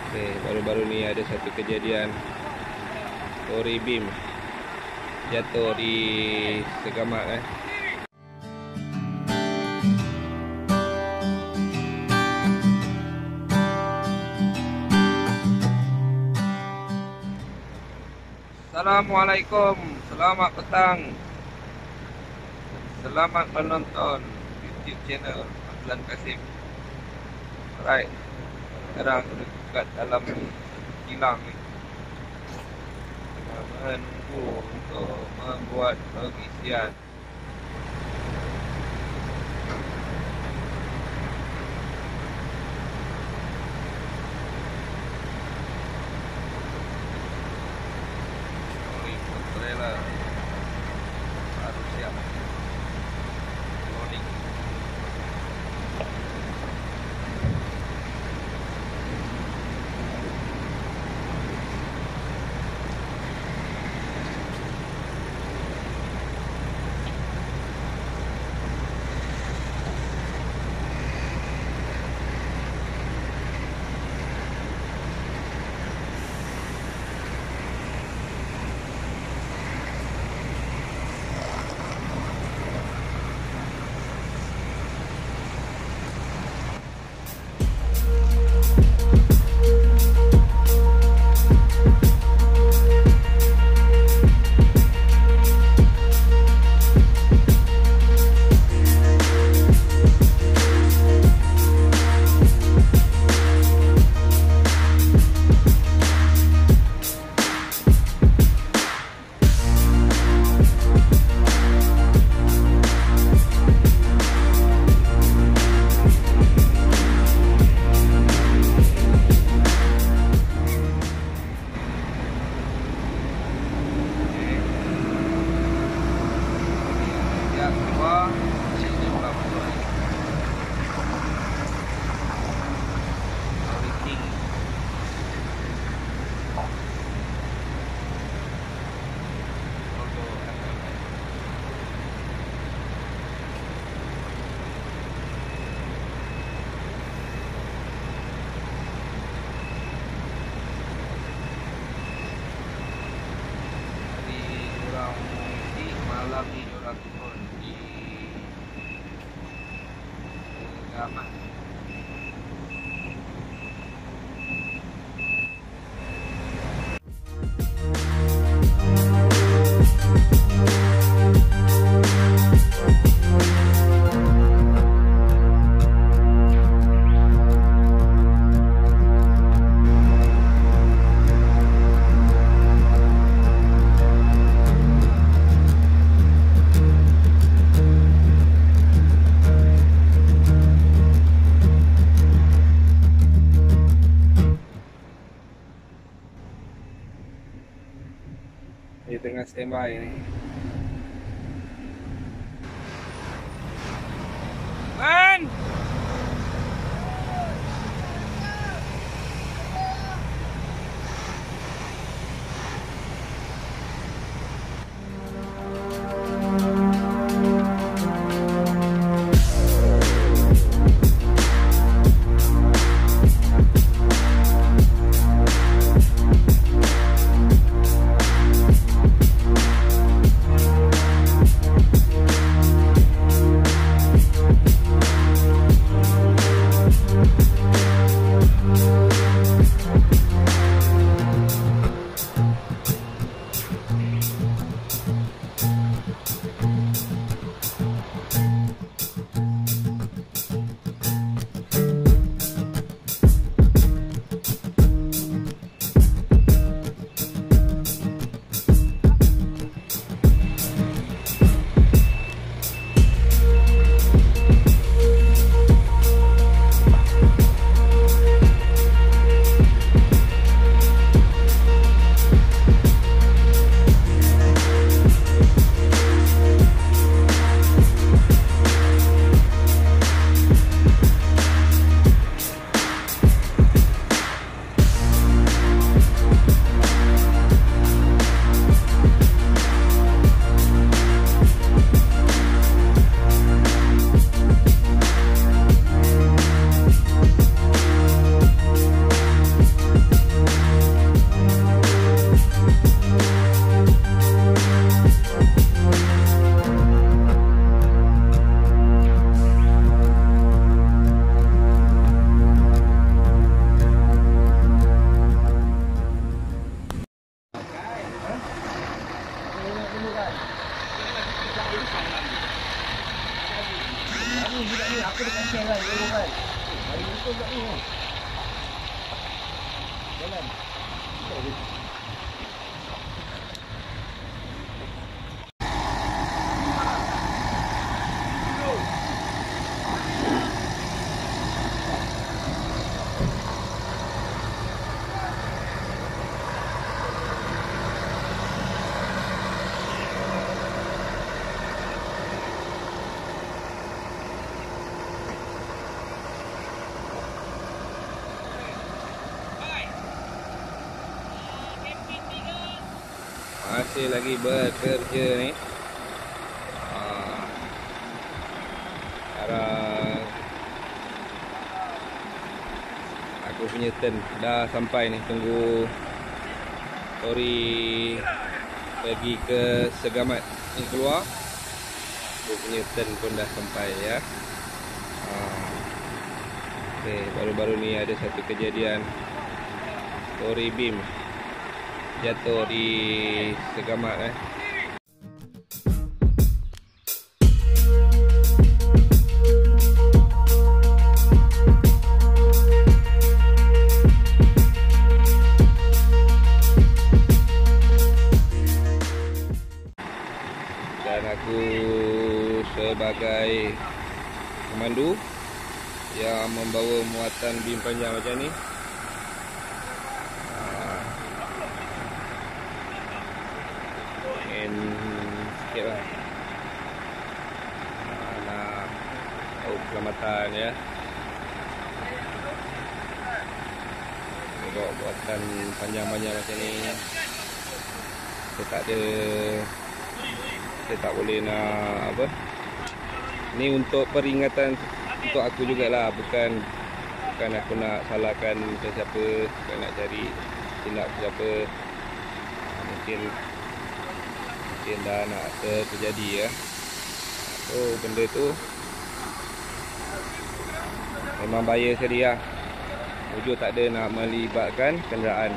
Okay, baru-baru ni ada satu kejadian lori beam jatuh di Segamat Assalamualaikum, selamat petang. Selamat menonton YouTube channel Fazlan Kasim. Alright, sekarang dekat dalam kilang ni, tengah menunggu untuk membuat pengisian. Trailer harus siap loading. Malam ni diorang turun di Segamat. Dia tengah standby ni. Man! Masih lagi bekerja ni. Sekarang aku punya turn dah sampai ni. Tunggu lori pergi ke Segamat ni keluar. Aku punya turn pun dah sampai ya. Okay, baru-baru ni ada satu kejadian lori beam jatuh di Segamat dan aku sebagai pemandu yang membawa muatan beam panjang macam ni, sikit lah nak tahu keselamatan ya. Tengok buatan panjang-panjang macam ni, saya tak boleh nak apa ni, untuk peringatan untuk aku jugalah, bukan aku nak salahkan sesiapa, bukan nak cari silap siapa. Mungkin dah nak terjadi ya. So benda tu memang bahaya sekali lah. Wujud tak ada nak melibatkan kenderaan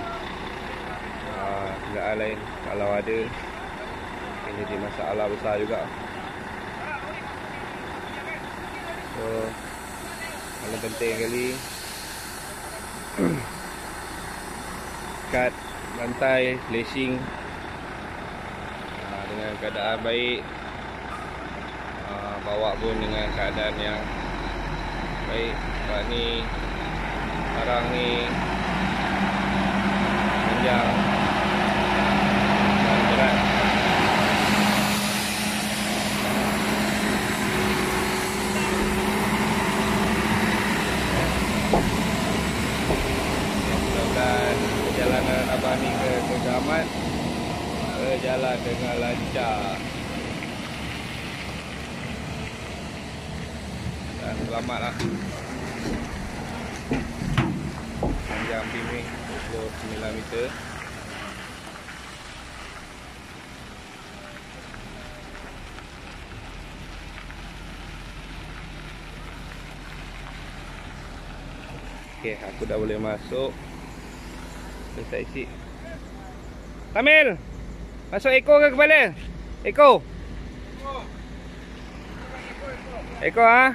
lain. Kalau ada akan jadi masalah besar juga. So paling penting kali kat lantai flashing dengan keadaan baik, bawa pun dengan keadaan yang baik. Sebab ni sekarang ni panjang dan berat. Mudah-mudahan perjalanan abang ni ke Segamat berjalan dengan lancar dan selamatlah. Panjang beam ni 29 meter. Okey, aku dah boleh masuk. Selesai isi. Tamil, masuk Eko ke kepala? Eko. Eko ha?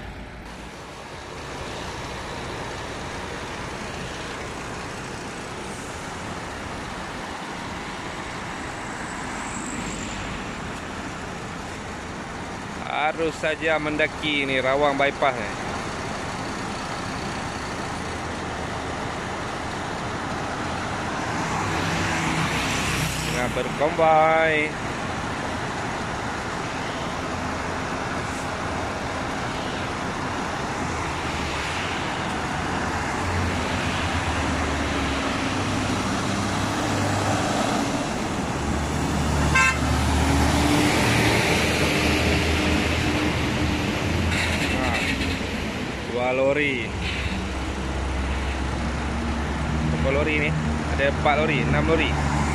Harus saja mendaki ni rawang bypass ni. Dengan berkombay. Dua lori. Berapa lori ni? Ada 4 lori, 6 lori.